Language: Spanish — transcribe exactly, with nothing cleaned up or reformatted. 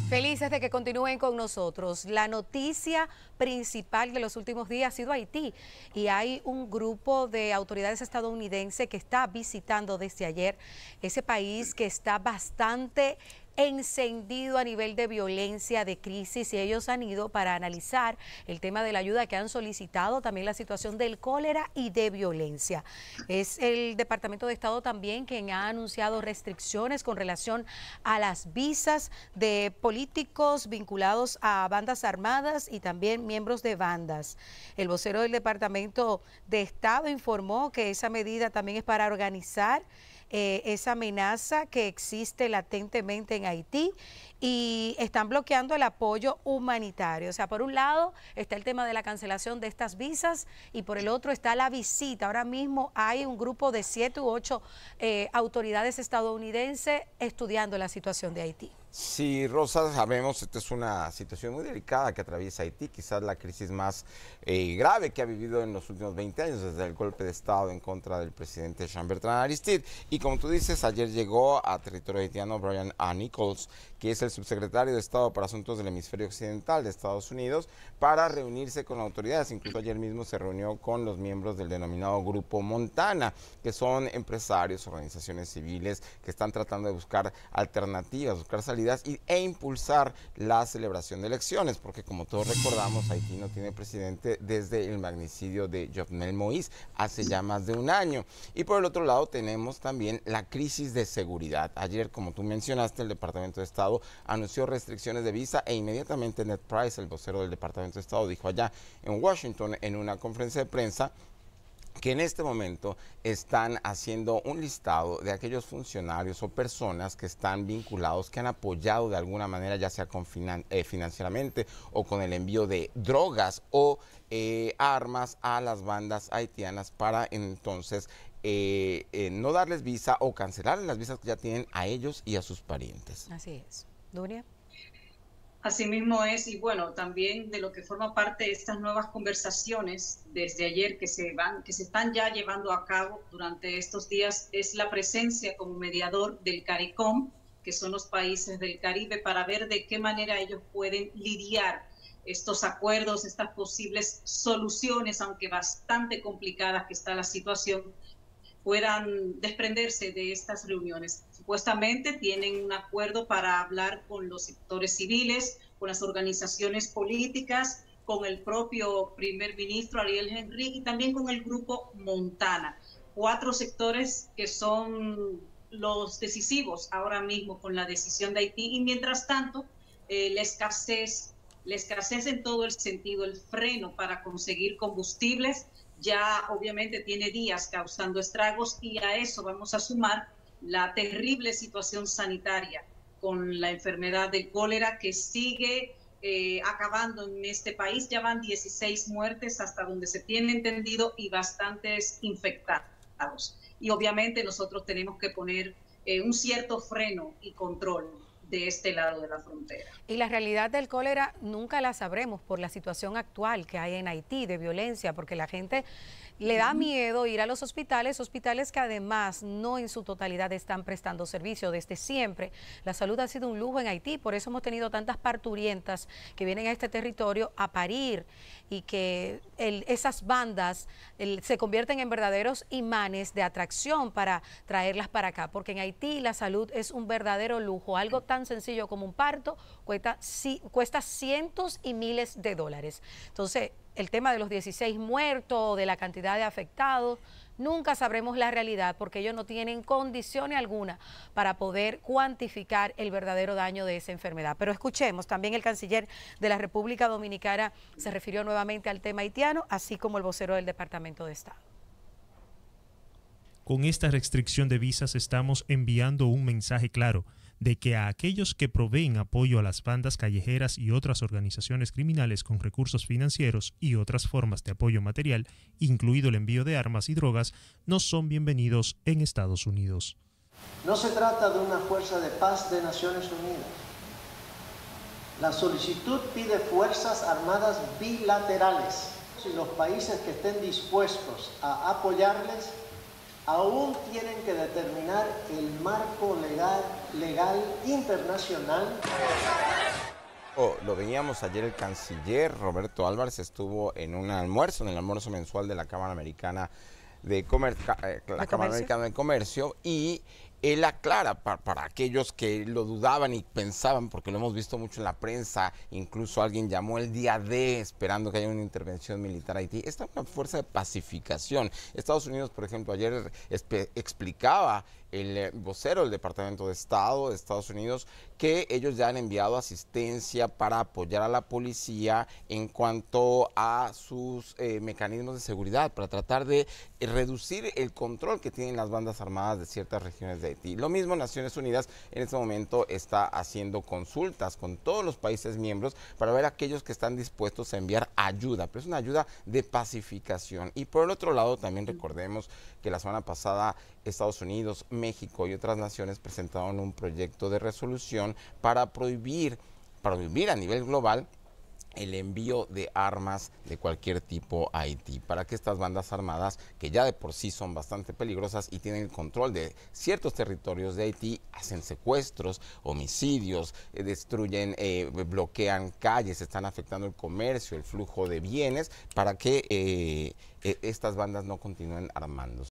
Felices de que continúen con nosotros. La noticia principal de los últimos días ha sido Haití y hay un grupo de autoridades estadounidenses que está visitando desde ayer ese país que está bastante encendido a nivel de violencia, de crisis, y ellos han ido para analizar el tema de la ayuda que han solicitado, también la situación del cólera y de violencia. Es el Departamento de Estado también quien ha anunciado restricciones con relación a las visas de políticos vinculados a bandas armadas y también miembros de bandas. El vocero del Departamento de Estado informó que esa medida también es para organizar Eh, esa amenaza que existe latentemente en Haití y están bloqueando el apoyo humanitario. O sea, por un lado está el tema de la cancelación de estas visas y por el otro está la visita. Ahora mismo hay un grupo de siete u ocho eh, autoridades estadounidenses estudiando la situación de Haití. Sí, Rosa, sabemos que esta es una situación muy delicada que atraviesa Haití, quizás la crisis más eh, grave que ha vivido en los últimos veinte años, desde el golpe de Estado en contra del presidente Jean-Bertrand Aristide. Y como tú dices, ayer llegó a territorio haitiano Brian A. Nichols, que es el subsecretario de Estado para Asuntos del Hemisferio Occidental de Estados Unidos, para reunirse con autoridades. Incluso ayer mismo se reunió con los miembros del denominado Grupo Montana, que son empresarios, organizaciones civiles, que están tratando de buscar alternativas, buscar salidas Y, e impulsar la celebración de elecciones, porque como todos recordamos, Haití no tiene presidente desde el magnicidio de Jovenel Moïse hace ya más de un año. Y por el otro lado tenemos también la crisis de seguridad. Ayer, como tú mencionaste, el Departamento de Estado anunció restricciones de visa e inmediatamente Ned Price, el vocero del Departamento de Estado, dijo allá en Washington en una conferencia de prensa que en este momento están haciendo un listado de aquellos funcionarios o personas que están vinculados, que han apoyado de alguna manera, ya sea con finan eh, financieramente o con el envío de drogas o eh, armas a las bandas haitianas para entonces eh, eh, no darles visa o cancelar las visas que ya tienen a ellos y a sus parientes. Así es. Dunia. Así mismo es, y bueno, también de lo que forma parte de estas nuevas conversaciones desde ayer que se van, que se están ya llevando a cabo durante estos días, es la presencia como mediador del CARICOM, que son los países del Caribe, para ver de qué manera ellos pueden lidiar estos acuerdos, estas posibles soluciones, aunque bastante complicadas que está la situación, puedan desprenderse de estas reuniones. Supuestamente tienen un acuerdo para hablar con los sectores civiles, con las organizaciones políticas, con el propio primer ministro Ariel Henry y también con el Grupo Montana. Cuatro sectores que son los decisivos ahora mismo con la decisión de Haití y mientras tanto eh, la escasez, la escasez en todo el sentido, el freno para conseguir combustibles, ya obviamente tiene días causando estragos y a eso vamos a sumar la terrible situación sanitaria con la enfermedad del cólera que sigue eh, acabando en este país. Ya van dieciséis muertes hasta donde se tiene entendido y bastantes infectados. Y obviamente nosotros tenemos que poner eh, un cierto freno y control de este lado de la frontera. Y la realidad del cólera nunca la sabremos por la situación actual que hay en Haití de violencia, porque la gente le da miedo ir a los hospitales, hospitales que además no en su totalidad están prestando servicio desde siempre. La salud ha sido un lujo en Haití, por eso hemos tenido tantas parturientas que vienen a este territorio a parir y que el, esas bandas el, se convierten en verdaderos imanes de atracción para traerlas para acá, porque en Haití la salud es un verdadero lujo, algo tan sencillo como un parto cuesta, sí, cuesta cientos y miles de dólares. Entonces, el tema de los dieciséis muertos, de la cantidad de afectados, nunca sabremos la realidad porque ellos no tienen condiciones alguna para poder cuantificar el verdadero daño de esa enfermedad. Pero escuchemos, también el canciller de la República Dominicana se refirió nuevamente al tema haitiano, así como el vocero del Departamento de Estado. Con esta restricción de visas estamos enviando un mensaje claro de que a aquellos que proveen apoyo a las bandas callejeras y otras organizaciones criminales con recursos financieros y otras formas de apoyo material, incluido el envío de armas y drogas, no son bienvenidos en Estados Unidos. No se trata de una fuerza de paz de Naciones Unidas. La solicitud pide fuerzas armadas bilaterales. Si los países que estén dispuestos a apoyarles aún tienen que determinar el marco legal, legal internacional. Oh, lo veíamos ayer, el canciller Roberto Álvarez estuvo en un almuerzo, en el almuerzo mensual de la Cámara Americana de Comercio, eh, la ¿De Cámara comercio? Americana de Comercio, y él aclara para, para aquellos que lo dudaban y pensaban, porque lo hemos visto mucho en la prensa, incluso alguien llamó el día D esperando que haya una intervención militar a Haití. Esta es una fuerza de pacificación. Estados Unidos, por ejemplo, ayer explicaba el eh, vocero del Departamento de Estado de Estados Unidos que ellos ya han enviado asistencia para apoyar a la policía en cuanto a sus eh, mecanismos de seguridad, para tratar de eh, reducir el control que tienen las bandas armadas de ciertas regiones de Haití. Lo mismo Naciones Unidas en este momento está haciendo consultas con todos los países miembros para ver a aquellos que están dispuestos a enviar ayuda, pero es una ayuda de pacificación. Y por el otro lado también recordemos que la semana pasada Estados Unidos, México y otras naciones presentaron un proyecto de resolución para prohibir, para prohibir a nivel global el envío de armas de cualquier tipo a Haití, para que estas bandas armadas, que ya de por sí son bastante peligrosas y tienen el control de ciertos territorios de Haití, hacen secuestros, homicidios, eh, destruyen, eh, bloquean calles, están afectando el comercio, el flujo de bienes, para que eh, eh, estas bandas no continúen armándose.